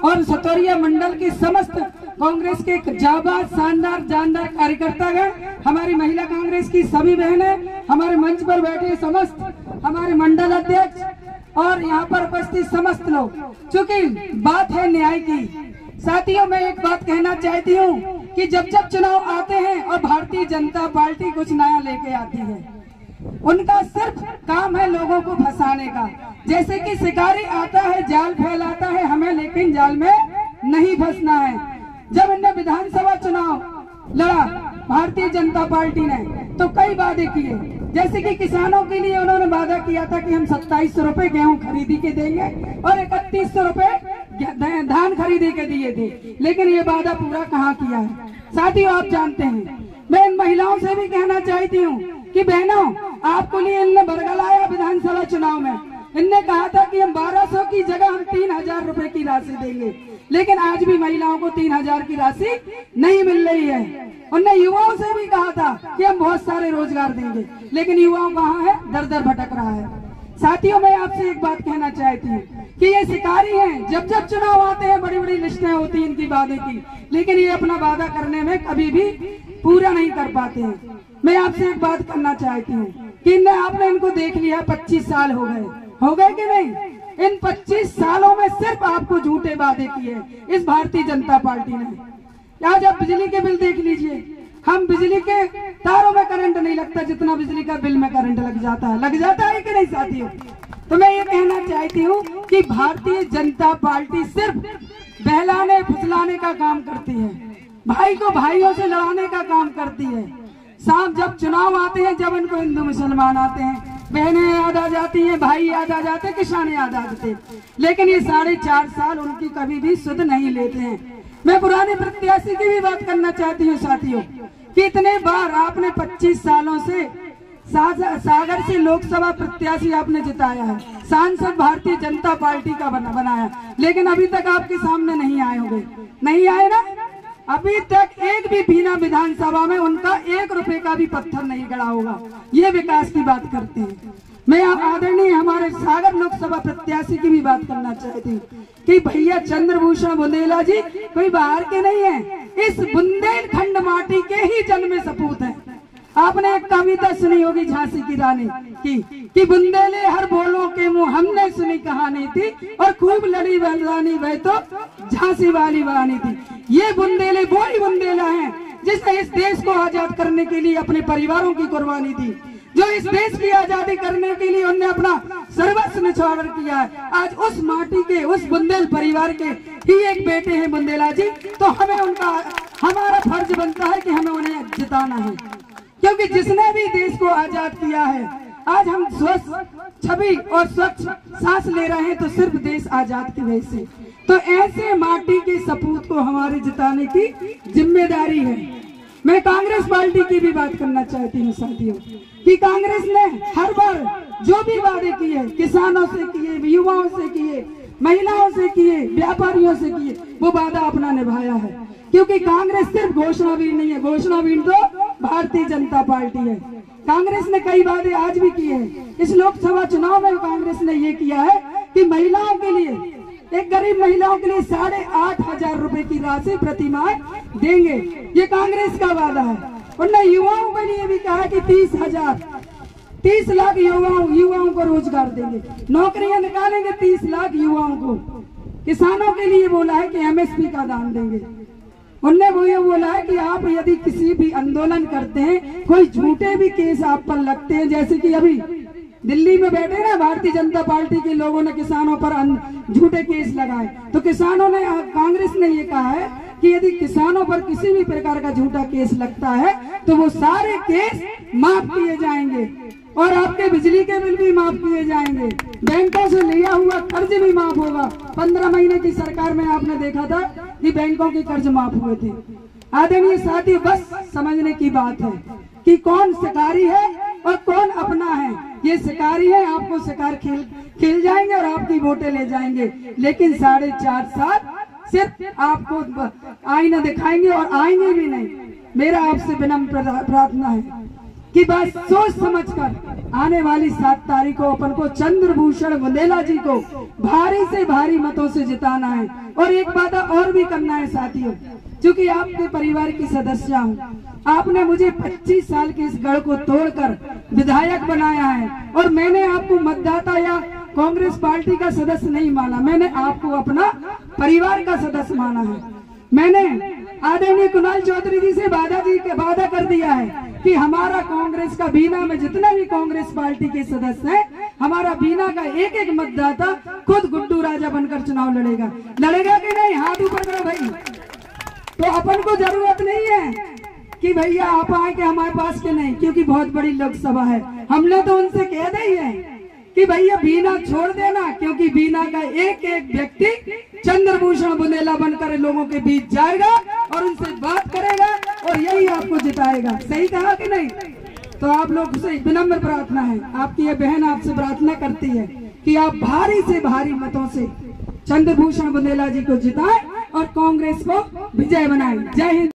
और सतोरिया मंडल के समस्त कांग्रेस के जाबाज शानदार जानदार कार्यकर्तागण, हमारी महिला कांग्रेस की सभी बहनें, हमारे मंच पर बैठे समस्त हमारे मंडल अध्यक्ष और यहाँ पर उपस्थित समस्त लोग, चूंकि बात है न्याय की। साथियों, मैं एक बात कहना चाहती हूँ कि जब जब चुनाव आते हैं और भारतीय जनता पार्टी कुछ नया लेके आती है, उनका सिर्फ काम है लोगों को फंसाने का। जैसे कि शिकारी आता है, जाल फैलाता है हमें, लेकिन जाल में नहीं फंसना है। जब इन्हें विधानसभा चुनाव लड़ा भारतीय जनता पार्टी ने, तो कई वादे किए। जैसे कि किसानों के लिए उन्होंने वादा किया था कि हम 2700 रुपए गेहूं खरीदी के देंगे और 3100 रुपए धान खरीदी के दिए थे, लेकिन ये वादा पूरा कहाँ किया है। साथियों, आप जानते हैं, मैं इन महिलाओं से भी कहना चाहती हूँ कि बहनों, आपको लिए इनने बरगलाया विधानसभा चुनाव में। इनने कहा था कि हम 1200 की जगह हम 3000 रुपए की राशि देंगे, लेकिन आज भी महिलाओं को 3000 की राशि नहीं मिल रही है। उनने युवाओं से भी कहा था कि हम बहुत सारे रोजगार देंगे, लेकिन युवाओं कहाँ है, दर दर भटक रहा है। साथियों, मैं आपसे एक बात कहना चाहती हूँ कि ये शिकारी हैं। जब जब चुनाव आते हैं बड़ी बड़ी लिस्टें होती हैं इनकी वादे की, लेकिन ये अपना वादा करने में कभी भी पूरा नहीं कर पाते हैं। मैं आपसे एक बात करना चाहती हूँ कि आपने इनको देख लिया, 25 साल हो गए कि नहीं? इन 25 सालों में सिर्फ आपको झूठे वादे किए इस भारतीय जनता पार्टी ने। आज आप बिजली के बिल देख लीजिए, हम बिजली के तारों में करंट नहीं लगता जितना बिजली का बिल में करंट लग जाता है कि नहीं साथियों? तो मैं ये कहना चाहती हूँ कि भारतीय जनता पार्टी सिर्फ बहलाने फुसलाने का काम करती है, भाई को भाइयों से लड़ाने का काम करती है। साहब, जब चुनाव आते हैं, जब इनको हिंदू मुसलमान आते हैं, बहनें याद आ जाती हैं, भाई याद आ जाते, किसान याद आ जाते, लेकिन ये 4.5 साल उनकी कभी भी सुध नहीं लेते हैं। मैं पुराने प्रत्याशी की भी बात करना चाहती हूँ साथियों, कि इतने बार आपने 25 सालों से सागर से लोकसभा प्रत्याशी आपने जिताया है, सांसद भारतीय जनता पार्टी का बनाया, लेकिन अभी तक आपके सामने नहीं आए होंगे, नहीं आए ना? अभी तक एक भी बिना विधानसभा में उनका 1 रुपए का भी पत्थर नहीं गड़ा होगा। ये विकास की बात करते हैं। मैं आदरणीय हमारे सागर लोकसभा प्रत्याशी की भी बात करना चाहती हूँ कि भैया चंद्रभूषण बुंदेला जी कोई बाहर के नहीं है, इस बुंदेलखंड माटी के ही जन्मे सपूत हैं। आपने एक कविता सुनी होगी झांसी की रानी की कि बुंदेले हर बोलों के मुंह, हमने सुनी कहानी थी और खूब लड़ी रानी वह तो झांसी वाली वानी थी। ये बुंदेले वो ही बुंदेला हैं जिसने इस देश को आजाद करने के लिए अपने परिवारों की कुर्बानी दी, जो इस देश की आजादी करने के लिए उन्होंने अपना सर्वस्व निछावर किया है। आज उस माटी के, उस बुंदेल परिवार के ही एक बेटे हैं बुंदेला जी, तो हमें हमारा फर्ज बनता है कि हमें उन्हें जिताना है, क्योंकि जिसने भी देश को आजाद किया है, आज हम स्वस्थ छवि और स्वच्छ सांस ले रहे हैं तो सिर्फ देश आजाद की वजह से। तो ऐसे माटी के सपूत को हमारे जिताने की जिम्मेदारी है। मैं कांग्रेस पार्टी की भी बात करना चाहती हूँ साथियों, कि कांग्रेस ने हर बार जो भी वादे किए, किसानों से किए, युवाओं से किए, महिलाओं से किए, व्यापारियों से किए, वो वादा अपना निभाया है। क्योंकि कांग्रेस सिर्फ घोषणावीर नहीं है, घोषणावीर तो भारतीय जनता पार्टी है। कांग्रेस ने कई वादे आज भी किए हैं। इस लोकसभा चुनाव में कांग्रेस ने ये किया है कि महिलाओं के लिए, एक गरीब महिलाओं के लिए 8,500 रुपए की राशि प्रति माह देंगे, ये कांग्रेस का वादा है। उन्होंने युवाओं के लिए भी कहा कि 30 लाख युवाओं को रोजगार देंगे, नौकरियां निकालेंगे 30 लाख युवाओं को। किसानों के लिए बोला है कि MSP का दान देंगे। उनने वो ये बोला है कि आप यदि किसी भी आंदोलन करते हैं, कोई झूठे भी केस आप पर लगते हैं, जैसे कि अभी दिल्ली में बैठे ना भारतीय जनता पार्टी के लोगों ने किसानों पर झूठे केस लगाए, तो किसानों ने, कांग्रेस ने ये कहा है कि यदि किसानों पर किसी भी प्रकार का झूठा केस लगता है तो वो सारे केस माफ किए जाएंगे और आपके बिजली के बिल भी माफ किए जाएंगे, बैंकों से लिया हुआ कर्ज भी माफ होगा। 15 महीने की सरकार में आपने देखा था कि बैंकों के कर्ज माफ हुए थे। आदरणीय साथियों, बस समझने की बात है कि कौन शिकारी है और कौन अपना है। ये शिकारी है, आपको शिकार खेल जाएंगे और आपकी वोटें ले जाएंगे, लेकिन 4.5 साल सिर्फ आपको आईना दिखाएंगे और आएंगे भी नहीं। मेरा आपसे विनम्र प्रार्थना है कि बस सोच समझकर आने वाली 7 तारीख को अपन को चंद्रभूषण बुंदेला जी को भारी से भारी मतों से जिताना है। और एक बात और भी करना है साथियों, क्योंकि आपके परिवार की सदस्य हूँ, आपने मुझे 25 साल के इस गढ़ को तोड़कर विधायक बनाया है और मैंने आपको मतदाता या कांग्रेस पार्टी का सदस्य नहीं माना, मैंने आपको अपना परिवार का सदस्य माना है। मैंने आदरणीय कुणाल चौधरी जी से वादा कर दिया है कि हमारा कांग्रेस का बीना में जितने भी कांग्रेस पार्टी के सदस्य हैं, हमारा बीना का एक एक मतदाता खुद गुड्डू राजा बनकर चुनाव लड़ेगा कि नहीं? हाथ ऊपर करो भाई। तो अपन को जरूरत नहीं है कि भैया आप आए के हमारे पास के नहीं, क्योंकि बहुत बड़ी लोकसभा है। हमने तो उनसे कह दी है कि भैया बीना छोड़ देना, क्योंकि बीना का एक एक व्यक्ति चंद्रभूषण बुंदेला बनकर लोगों के बीच जाएगा और उनसे बात करेगा और यही आपको जिताएगा। सही कहा कि नहीं? तो आप लोग से विनम्र प्रार्थना है, आपकी ये बहन आपसे प्रार्थना करती है कि आप भारी से भारी मतों से चंद्रभूषण बुंदेला जी को जिताएं और कांग्रेस को विजय बनाएं। जय हिंद।